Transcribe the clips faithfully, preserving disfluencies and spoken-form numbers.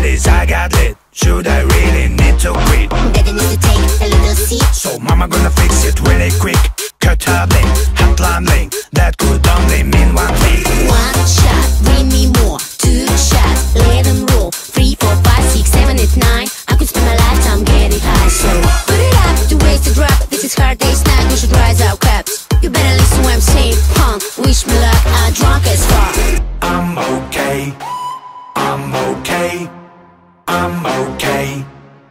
ladies, I got lit. Should I really need to quit? Daddy needs to take a little seat. So mama gonna fix it really quick. Cut her blink, hotline link. That could only mean one thing. One shot, bring me more. Two shots, let them roll. Three, four, five, six, seven, eight, nine. I could spend my lifetime getting high. So put it up to waste a drop. This is hard day's night, we should rise our caps. You better listen when I'm saying punk. Wish me luck, I'm drunk as fuck. I'm okay, I'm okay, I'm okay,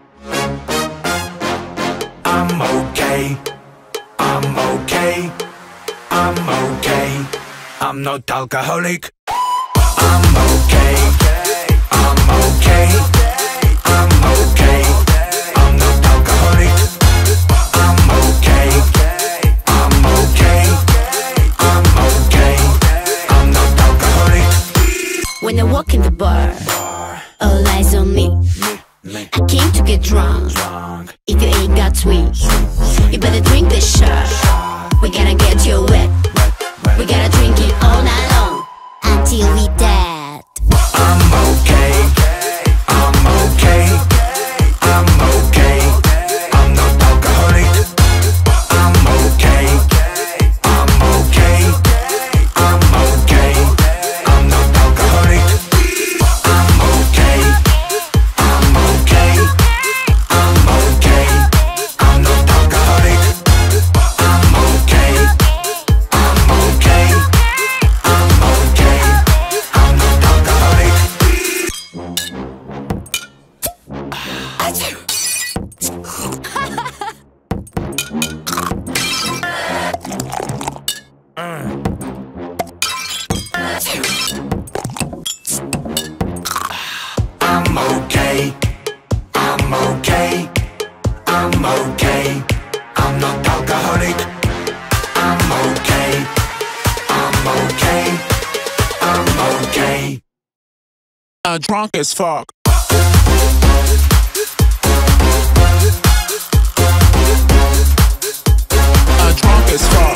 I'm okay, I'm okay, I'm okay. I'm not alcoholic. I'm okay, I'm okay, I'm okay. I'm not alcoholic. I'm okay, I'm okay, I'm okay. I'm not alcoholic. When I walk in the bar, all eyes on me. I came to get drunk. If you ain't got sweet, you better drink this shot. We gotta get you wet. We gotta drink it all night long until we dead. I'm okay, I'm okay, I'm okay. I'm not alcoholic. I'm okay, I'm okay, I'm okay. I'm not alcoholic. I'm okay, I'm okay, I'm okay. I'm not alcoholic. I'm okay, I'm okay, I'm okay. I'm not alcoholic. I'm okay, I'm okay, I'm okay. I'm not alcoholic. I'm okay, I'm okay, I'm okay. Uh, drunk as fuck. Uh, drunk as fuck.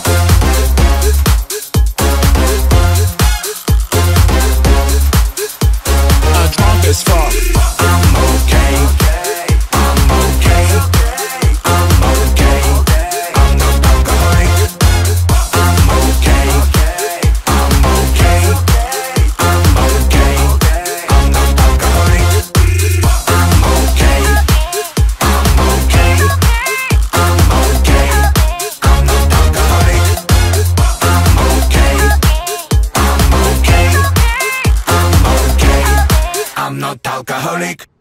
Uh, drunk as fuck. I'm okay, I'm okay, I'm okay. I'm not alcoholic. I'm okay, I'm okay, I'm okay. I'm not alcoholic. I'm okay, I'm okay, I'm okay. I'm not alcoholic. I'm okay, I'm okay, I'm okay. I'm not alcoholic.